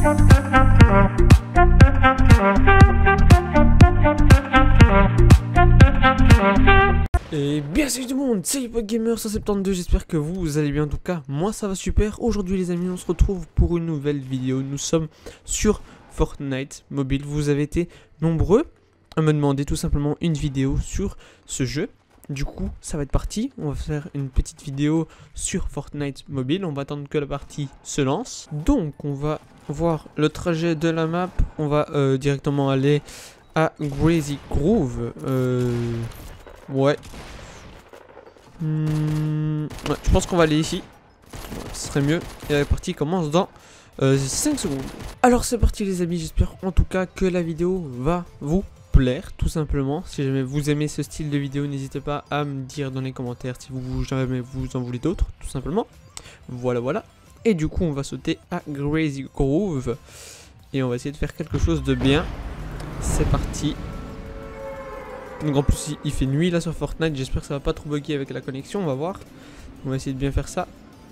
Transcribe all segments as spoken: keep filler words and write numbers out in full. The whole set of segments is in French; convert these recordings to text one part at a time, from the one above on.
Et bien salut tout le monde, c'est HippoGamer cent soixante-douze, j'espère que vous, vous allez bien. En tout cas, moi ça va super. Aujourd'hui les amis, on se retrouve pour une nouvelle vidéo. Nous sommes sur Fortnite mobile. Vous avez été nombreux à me demander tout simplement une vidéo sur ce jeu. Du coup, ça va être parti. On va faire une petite vidéo sur Fortnite mobile. On va attendre que la partie se lance. Donc, on va voir le trajet de la map. On va euh, directement aller à Grazy Grove. Euh... Ouais. Hmm, ouais. Je pense qu'on va aller ici. Ouais, ce serait mieux. Et la partie commence dans euh, cinq secondes. Alors c'est parti les amis. J'espère en tout cas que la vidéo va vous plaire. Tout simplement. Si jamais vous aimez ce style de vidéo, n'hésitez pas à me dire dans les commentaires si vous jamais vous en voulez d'autres. Tout simplement. Voilà voilà. Et du coup on va sauter à Grazy Grove. Et on va essayer de faire quelque chose de bien. C'est parti. Donc en plus il fait nuit là sur Fortnite, j'espère que ça va pas trop bugger avec la connexion, on va voir. On va essayer de bien faire ça.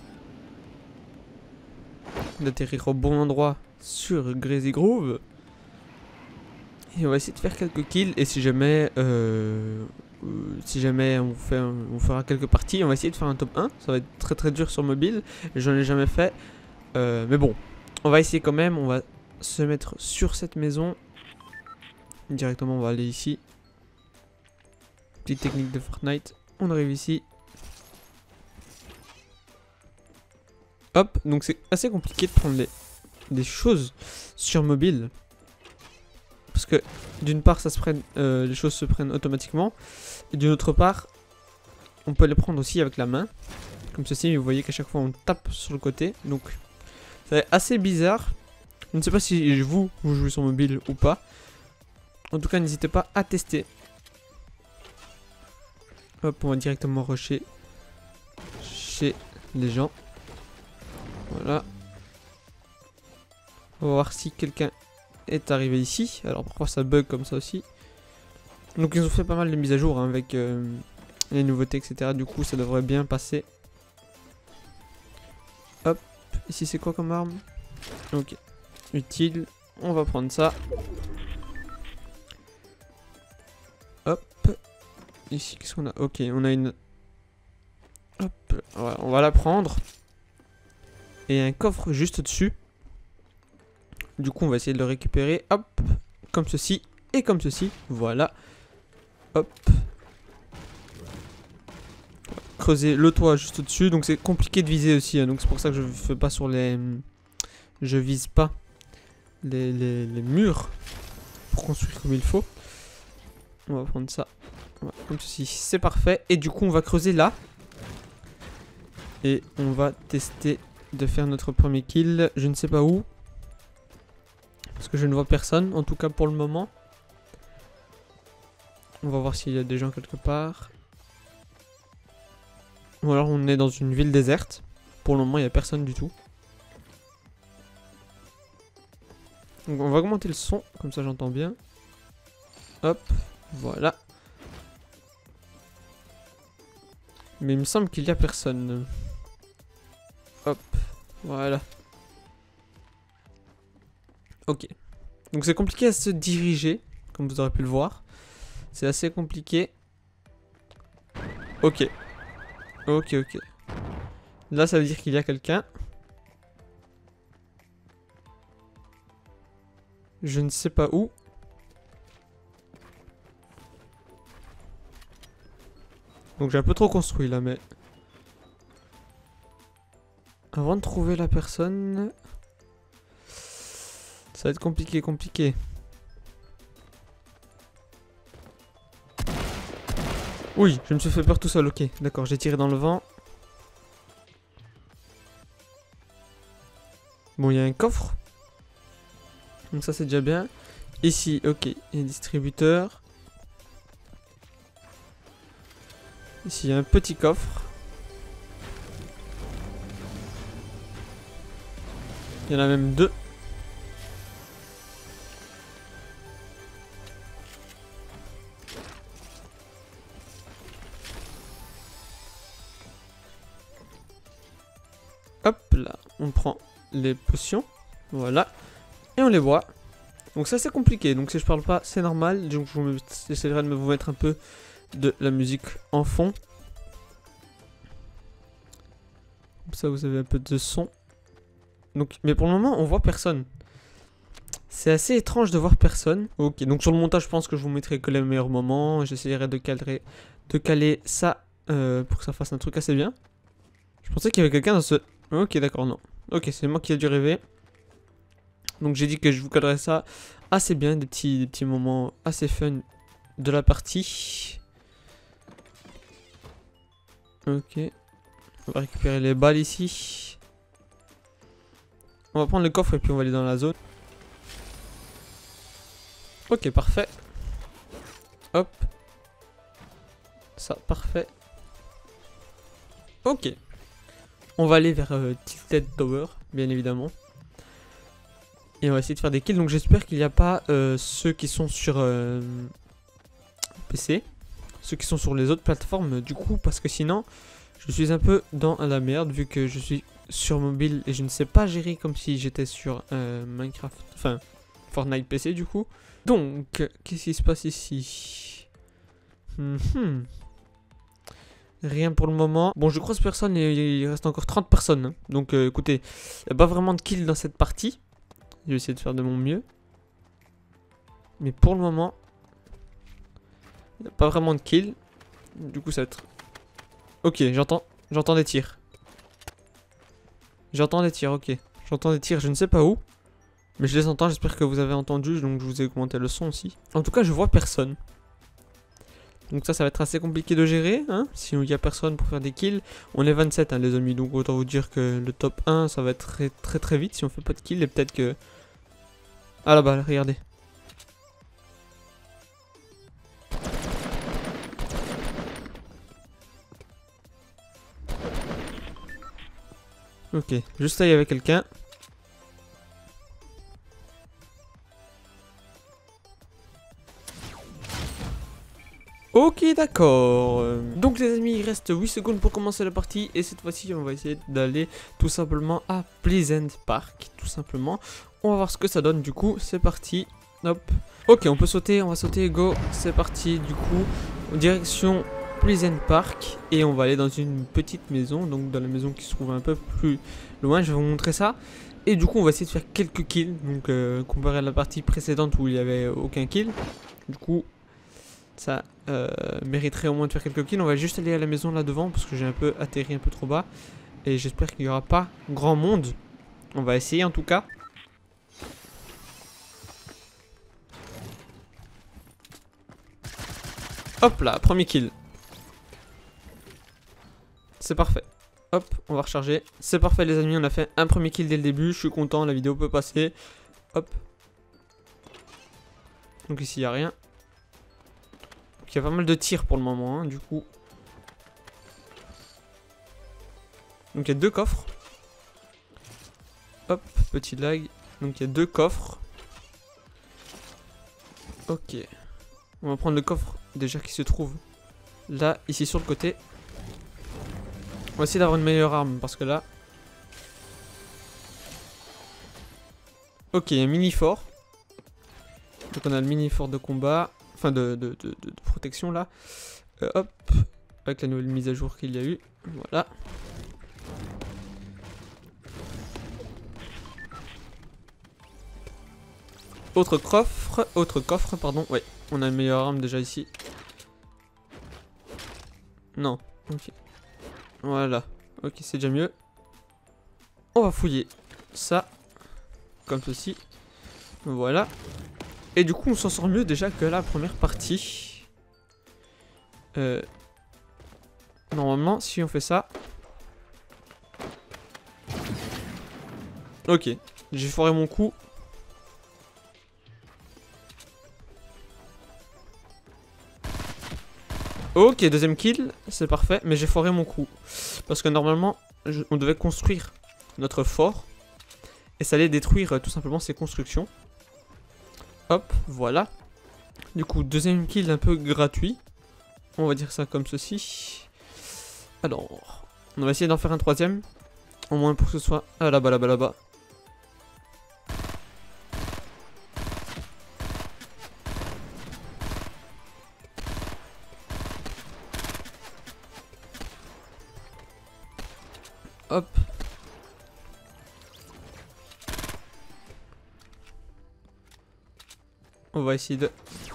D'atterrir au bon endroit sur Grazy Grove. Et on va essayer de faire quelques kills et si jamais euh, euh, si jamais on, fait un, on fera quelques parties, on va essayer de faire un top un. Ça va être très très dur sur mobile, j'en ai jamais fait. Euh, mais bon, on va essayer quand même, on va se mettre sur cette maison. Directement on va aller ici. Petite technique de Fortnite. On arrive ici. Hop. Donc c'est assez compliqué de prendre les, des choses sur mobile. Parce que d'une part ça se prenne, euh, les choses se prennent automatiquement. Et d'une autre part, on peut les prendre aussi avec la main. Comme ceci, vous voyez qu'à chaque fois on tape sur le côté. Donc c'est assez bizarre. Je ne sais pas si vous, vous jouez sur mobile ou pas. En tout cas, n'hésitez pas à tester. Hop, on va directement rusher chez les gens. Voilà. On va voir si quelqu'un est arrivé ici. Alors parfois ça bug comme ça aussi. Donc ils ont fait pas mal de mises à jour hein, avec euh, les nouveautés, et cetera. Du coup ça devrait bien passer. Hop, ici c'est quoi comme arme? Ok, utile. On va prendre ça. Hop. Ici, qu'est-ce qu'on a? Ok, on a une... Hop, voilà, on va la prendre. Et un coffre juste dessus. Du coup, on va essayer de le récupérer. Hop, comme ceci et comme ceci. Voilà. Hop. Creuser le toit juste au-dessus. Donc c'est compliqué de viser aussi. Hein, donc c'est pour ça que je fais pas sur les... Je vise pas les, les, les murs pour construire comme il faut. On va prendre ça. Voilà, comme ceci, c'est parfait. Et du coup on va creuser là. Et on va tester de faire notre premier kill. Je ne sais pas où. Parce que je ne vois personne, en tout cas pour le moment. On va voir s'il y a des gens quelque part. Ou alors on est dans une ville déserte. Pour le moment il n'y a personne du tout. Donc on va augmenter le son, comme ça j'entends bien. Hop, voilà. Mais il me semble qu'il n'y a personne. Hop, voilà. Ok. Donc c'est compliqué à se diriger, comme vous aurez pu le voir. C'est assez compliqué. Ok. Ok, ok. Là, ça veut dire qu'il y a quelqu'un. Je ne sais pas où. Donc j'ai un peu trop construit là, mais... Avant de trouver la personne... Ça va être compliqué, compliqué. Oui, je me suis fait peur tout seul, ok. D'accord, j'ai tiré dans le vent. Bon, il y a un coffre. Donc ça c'est déjà bien. Ici, ok, il y a un distributeur. Ici, il y a un petit coffre. Il y en a même deux. Hop là, on prend les potions. Voilà. Et on les voit. Donc ça c'est compliqué, donc si je parle pas c'est normal. Donc j'essaierai de vous mettre un peu de la musique en fond. Comme ça vous avez un peu de son. Donc, mais pour le moment on voit personne. C'est assez étrange de voir personne. Ok, donc sur le montage je pense que je vous mettrai que les meilleurs moments. J'essaierai de caler, de caler ça euh, pour que ça fasse un truc assez bien. Je pensais qu'il y avait quelqu'un dans ce... Ok d'accord, non. Ok, c'est moi qui ai dû rêver. Donc j'ai dit que je vous calerai ça assez bien, des petits, des petits moments assez fun de la partie. Ok. On va récupérer les balles ici. On va prendre le coffre et puis on va aller dans la zone. Ok, parfait. Hop. Ça, parfait. Ok. On va aller vers euh, Tilted Tower, bien évidemment. Et on va essayer de faire des kills. Donc j'espère qu'il n'y a pas euh, ceux qui sont sur euh, P C. Ceux qui sont sur les autres plateformes du coup. Parce que sinon, je suis un peu dans la merde. Vu que je suis sur mobile et je ne sais pas gérer comme si j'étais sur euh, Minecraft. Enfin, Fortnite P C du coup. Donc, qu'est-ce qui se passe ici? mm-hmm. Rien pour le moment. Bon, je croise personne et il reste encore trente personnes. Hein. Donc, euh, écoutez, il n'y a pas vraiment de kills dans cette partie. Je vais essayer de faire de mon mieux. Mais pour le moment, il n'y a pas vraiment de kills. Du coup, ça va être... Ok, j'entends j'entends des tirs. J'entends des tirs, ok. J'entends des tirs, je ne sais pas où. Mais je les entends, j'espère que vous avez entendu. Donc, je vous ai commenté le son aussi. En tout cas, je vois personne. Donc ça, ça va être assez compliqué de gérer, hein, si il n'y a personne pour faire des kills. On est vingt-sept, hein, les amis, donc autant vous dire que le top un, ça va être très très très vite si on fait pas de kills. Et peut-être que... Ah là-bas, regardez. Ok, juste là, il y avait quelqu'un. Ok, d'accord. Donc les amis, il reste huit secondes pour commencer la partie. Et cette fois-ci, on va essayer d'aller tout simplement à Pleasant Park. Tout simplement. On va voir ce que ça donne du coup. C'est parti. Hop. Ok, on peut sauter. On va sauter. Go. C'est parti du coup. Direction Pleasant Park. Et on va aller dans une petite maison. Donc dans la maison qui se trouve un peu plus loin. Je vais vous montrer ça. Et du coup, on va essayer de faire quelques kills. Donc euh, comparé à la partie précédente où il n'y avait aucun kill. Du coup... Ça euh, mériterait au moins de faire quelques kills. On va juste aller à la maison là devant parce que j'ai un peu atterri un peu trop bas. Et j'espère qu'il n'y aura pas grand monde. On va essayer en tout cas. Hop là, premier kill. C'est parfait. Hop, on va recharger. C'est parfait les amis, on a fait un premier kill dès le début. Je suis content, la vidéo peut passer. Hop. Donc ici il n'y a rien. Il y a pas mal de tirs pour le moment, hein, du coup. Donc il y a deux coffres. Hop, petit lag. Donc il y a deux coffres. Ok. On va prendre le coffre déjà qui se trouve là, ici sur le côté. On va essayer d'avoir une meilleure arme parce que là... Ok, il y a un mini-fort. Donc on a le mini-fort de combat. Enfin de, de, de, de, de protection là. Euh, hop. Avec la nouvelle mise à jour qu'il y a eu. Voilà. Autre coffre. Autre coffre, pardon. Ouais. On a une meilleure arme déjà ici. Non. Ok. Voilà. Ok, c'est déjà mieux. On va fouiller ça. Comme ceci. Voilà. Et du coup, on s'en sort mieux déjà que la première partie. Euh, normalement, si on fait ça... Ok, j'ai foiré mon coup. Ok, deuxième kill, c'est parfait. Mais j'ai foiré mon coup. Parce que normalement, je, on devait construire notre fort. Et ça allait détruire euh, tout simplement ces constructions. Hop, voilà. Du coup, deuxième kill un peu gratuit. On va dire ça comme ceci. Alors, on va essayer d'en faire un troisième. Au moins pour que ce soit... Ah là-bas, là-bas, là-bas. On va essayer de...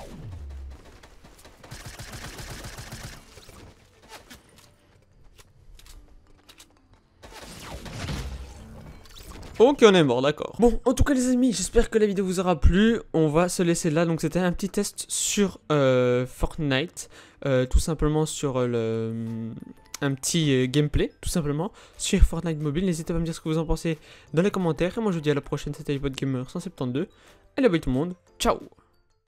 Ok, on est mort, d'accord. Bon, en tout cas les amis, j'espère que la vidéo vous aura plu. On va se laisser là. Donc c'était un petit test sur euh, Fortnite. Euh, tout simplement sur euh, le... un petit euh, gameplay, tout simplement, sur Fortnite Mobile. N'hésitez pas à me dire ce que vous en pensez dans les commentaires. Et moi je vous dis à la prochaine, c'était iPod Gamer cent soixante-douze. Allez, bye tout le monde. Ciao.